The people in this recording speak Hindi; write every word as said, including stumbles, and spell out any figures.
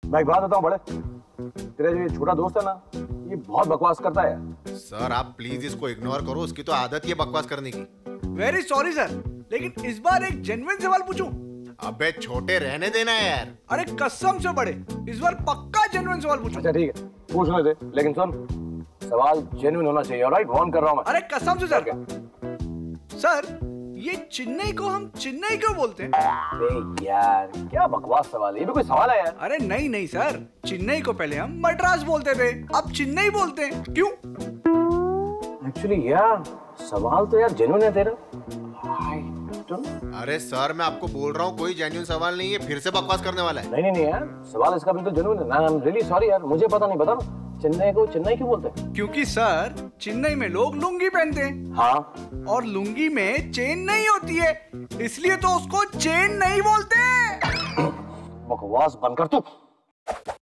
मैं एक बात बताऊं बड़े, तेरा जो ये छोटा दोस्त है ना, ये बहुत बकवास करता है। सर आप प्लीज इसको इग्नोर करो, उसकी तो आदत ही है बकवास करने की। वेरी सॉरी सर, लेकिन इस बार एक जेन्युइन सवाल पूछूं? अबे छोटे रहने देना है यार। अरे कसम से बड़े, इस बार पक्का जेन्युइन सवाल पूछूं। अच्छा ठीक है, पूछने दे, लेकिन सुन, सवाल जेन्युइन होना चाहिए, ऑलराइट? वार्न कर रहा हूं मैं। अरे कसम से सर। सर ये चेन्नई को हम चेन्नई क्यों बोलते हैं? अरे यार क्या बकवास सवाल है, ये भी कोई सवाल है यार? अरे नहीं नहीं सर, चेन्नई को पहले हम मद्रास बोलते थे, अब चेन्नई बोलते हैं, क्यों? एक्चुअली यार सवाल तो यार जेन्युइन है तेरा। अरे सर मैं आपको बोल रहा हूँ कोई जेन्युइन सवाल नहीं है, फिर से बकवास करने वाला है। नहीं नहीं नहीं यार, सवाल इसका बिल्कुल जेन्युइन है। आई एम रियली सॉरी यार, मुझे पता नहीं, बता ना चेन्नई को चेन्नई क्यों बोलते हैं? क्योंकि सर चेन्नई में लोग लुंगी पहनते हैं। हाँ, और लुंगी में चेन नहीं होती है, इसलिए तो उसको चेन नहीं बोलते। बकवास बंद कर तू।